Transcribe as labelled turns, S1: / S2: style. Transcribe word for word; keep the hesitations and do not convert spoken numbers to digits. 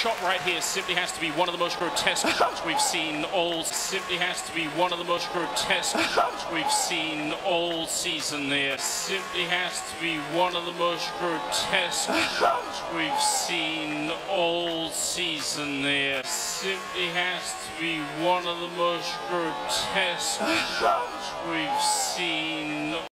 S1: shot right here simply has to be one of the most grotesque shots we've seen all. Simply has to be one of the most grotesque shots we've seen all season there. Simply has to be one of the most grotesque shots we've seen all season there. Simply has to be one of the most grotesque shots we've seen